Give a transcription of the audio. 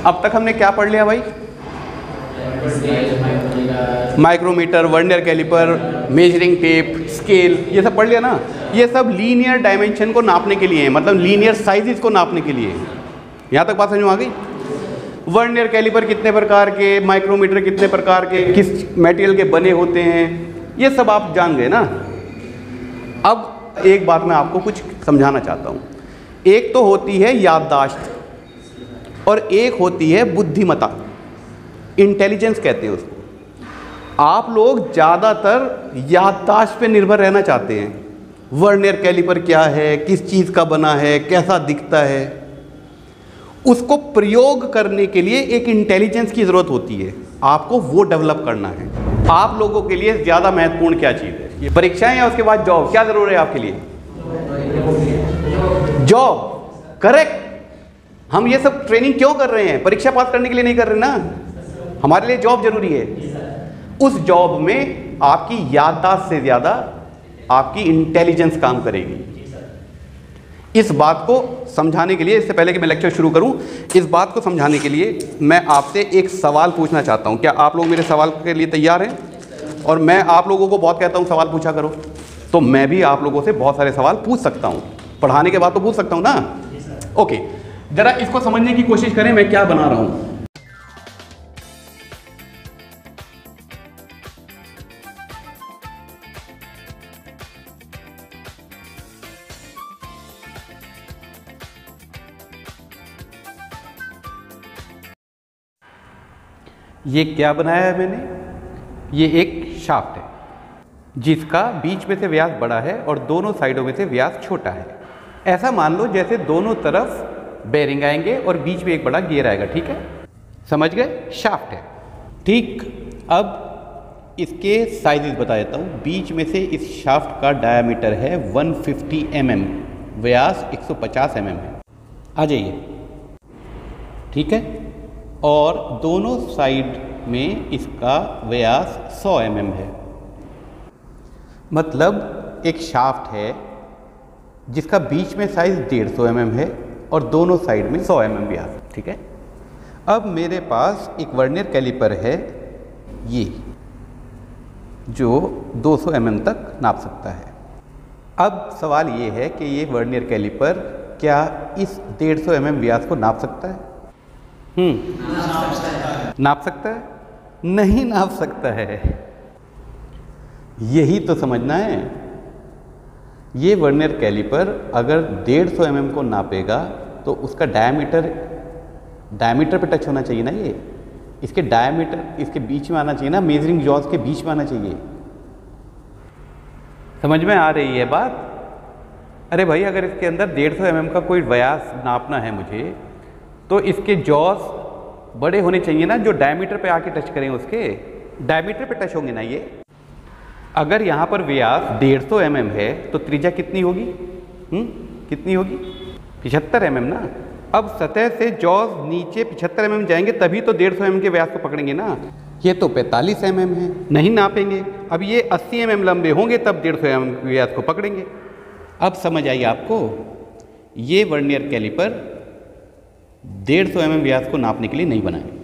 अब तक हमने क्या पढ़ लिया भाई? Micrometer, vernier caliper, measuring tape, scale, ये सब पढ़ लिया ना। ये सब लीनियर डायमेंशन को नापने के लिए है, मतलब लीनियर साइजेस को नापने के लिए। यहाँ तक बात समझ में आ गई? वर्नियर कैलिपर कितने प्रकार के, माइक्रोमीटर कितने प्रकार के, किस मटेरियल के बने होते हैं, ये सब आप जान गए ना। अब एक बात मैं आपको कुछ समझाना चाहता हूँ। एक तो होती है याददाश्त और एक होती है बुद्धिमत्ता, इंटेलिजेंस कहते हैं उसको। आप लोग ज़्यादातर याददाश्त पे निर्भर रहना चाहते हैं। वर्नियर कैलिपर क्या है, किस चीज़ का बना है, कैसा दिखता है, उसको प्रयोग करने के लिए एक इंटेलिजेंस की ज़रूरत होती है। आपको वो डेवलप करना है। आप लोगों के लिए ज़्यादा महत्वपूर्ण क्या चीज़ है? ये परीक्षाएं या उसके बाद जॉब, क्या ज़रूर है आपके लिए? Job, correct. हम ये सब ट्रेनिंग क्यों कर रहे हैं? परीक्षा पास करने के लिए नहीं कर रहे ना, हमारे लिए जॉब जरूरी है। उस जॉब में आपकी याददाश्त से ज़्यादा आपकी इंटेलिजेंस काम करेगी। इस बात को समझाने के लिए, इससे पहले कि मैं लेक्चर शुरू करूं, इस बात को समझाने के लिए मैं आपसे एक सवाल पूछना चाहता हूं। क्या आप लोग मेरे सवाल के लिए तैयार हैं? और मैं आप लोगों को बहुत कहता हूं सवाल पूछा करो, तो मैं भी आप लोगों से बहुत सारे सवाल पूछ सकता हूं। पढ़ाने के बाद तो पूछ सकता हूं ना। ओके, जरा इसको समझने की कोशिश करें मैं क्या बना रहा हूं। ये क्या बनाया है मैंने? ये एक शाफ्ट है जिसका बीच में से व्यास बड़ा है और दोनों साइडों में से व्यास छोटा है। ऐसा मान लो जैसे दोनों तरफ बेरिंग आएंगे और बीच में एक बड़ा गियर आएगा, ठीक है? समझ गए? शाफ्ट है, ठीक। अब इसके साइजेस बता देता हूँ। बीच में से इस शाफ्ट का डायामीटर है 150 mm, व्यास 150 mm है। आ जाइए, ठीक है। और दोनों साइड में इसका व्यास 100 mm है। मतलब एक शाफ्ट है जिसका बीच में साइज 150 mm है और दोनों साइड में 100 mm व्यास, ठीक है। अब मेरे पास एक वर्नियर कैलिपर है ये, जो 200 mm तक नाप सकता है। अब सवाल ये है कि ये वर्नियर कैलिपर क्या इस 150 mm व्यास को नाप सकता है? नाप सकता है? नहीं नाप सकता है। यही तो समझना है। ये वर्नियर कैलिपर अगर 150 mm को नापेगा तो उसका डायमीटर पे टच होना चाहिए ना। ये इसके डायमीटर इसके बीच में आना चाहिए ना, मेजरिंग जॉज के बीच में आना चाहिए। समझ में आ रही है बात? अरे भाई, अगर इसके अंदर 150 mm का कोई व्यास नापना है मुझे, तो इसके जॉज बड़े होने चाहिए ना, जो डायमीटर पे आके टच करें, उसके डायमीटर पे टच होंगे ना ये। अगर यहाँ पर व्यास 150 mm है तो त्रिज्या कितनी होगी? कितनी होगी? 75 mm ना। अब सतह से जॉज नीचे 75 mm जाएंगे तभी तो 150 mm के व्यास को पकड़ेंगे ना। ये तो 45 mm है, नहीं नापेंगे। अब ये 80 mm लंबे होंगे तब 150 mm के व्यास को पकड़ेंगे। अब समझ आई आपको? ये वर्नियर कैलिपर 150 mm व्यास को नापने के लिए नहीं बनाए।